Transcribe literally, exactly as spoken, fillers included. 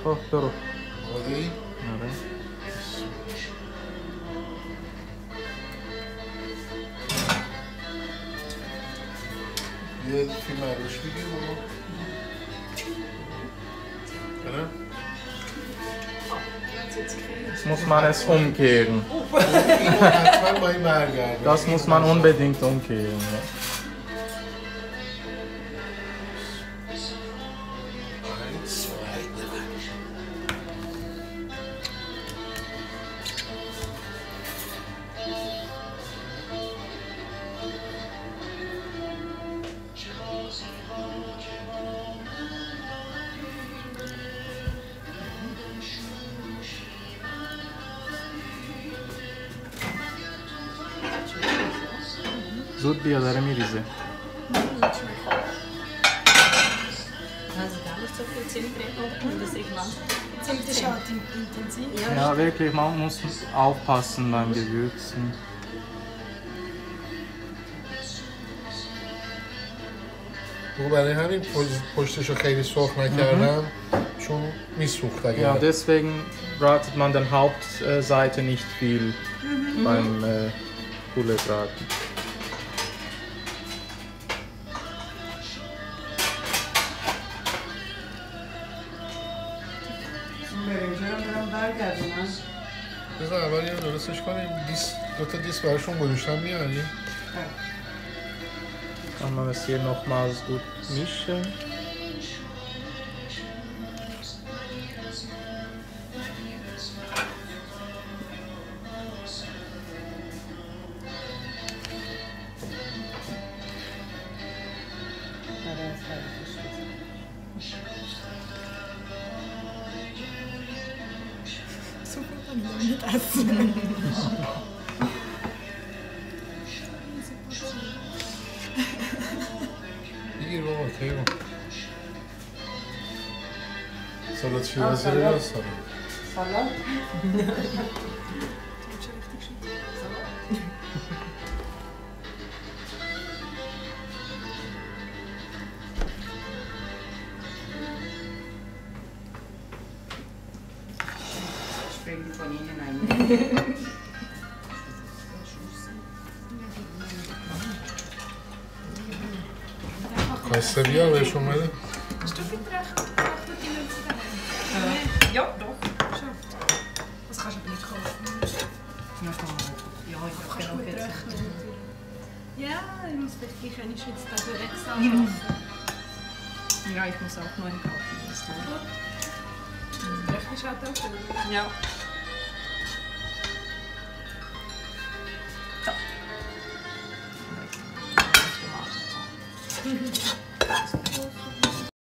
خب برو. آره؟ آره. یه فیلم عروش بگیر بابا. Oder? Jetzt muss man es umkehren. Das muss man unbedingt umkehren. Ja. زود بیا داره میریزه. Ja, wirklich, man muss aufpassen beim Gewürzen. برای همین پشتشو خیلی سرخ نکردم چون میسوخت اگر. Ja, deswegen bratet man den Hauptseite nicht viel mhm. beim äh, Poulet-Braten. بذار اول اینو درستش کنیم. دیس دو تا دیس براشون گذاشتم میاری؟ Kann man es hier nochmals gut mischen. بگیر بابا تیمون سالات شیرازی رو یا سالات؟ سالات؟ Sprechen von Ihnen ein. Kostet wie aber schon mal? Hast du viel recht? Acht die Münze daheim? Ja, doch. Schon. Das kannst du aber nicht kaufen. Ja, ich habe Kannst du gut keine rechnen. Ja, ich muss vielleicht gleich eine Schweiz da durch extra. Ja, ich muss auch neuen kaufen. Das ist gut. Rechnest halt auch schon. Ja. So.